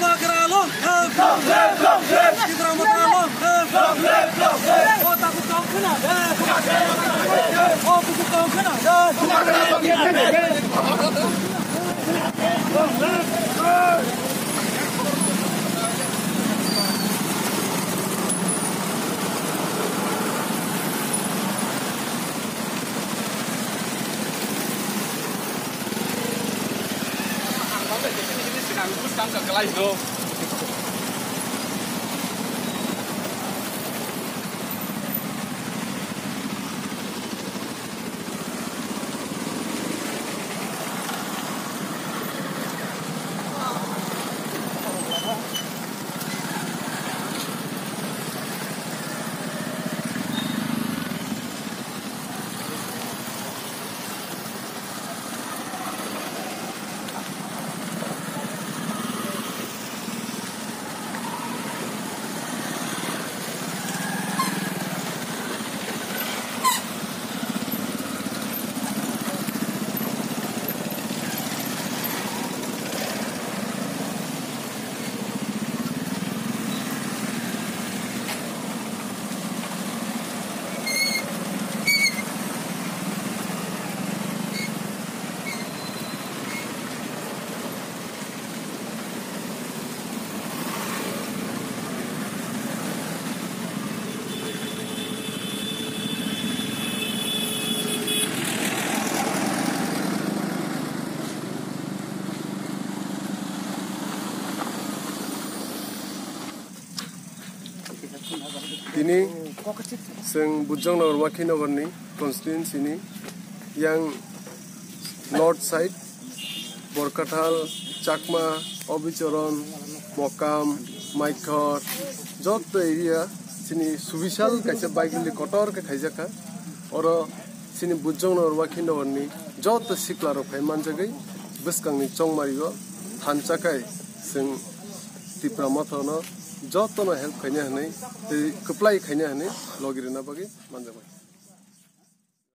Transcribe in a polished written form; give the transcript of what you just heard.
Ini sing Bujangnagar Wakinagar constituency ni yang north side Borkathal, Chakma, Obicharan, Mokam, Maikhar, joto area sini subishal kaisa baigli kotor ke khaijaka oro sini Bujangnagar Wakinagar ni joto siklaro phai manjagai biskangni chongmarigo thanchakai sing tipra mathono joto no help khanya hanai keplai khanya hanai logirina bagi manjabai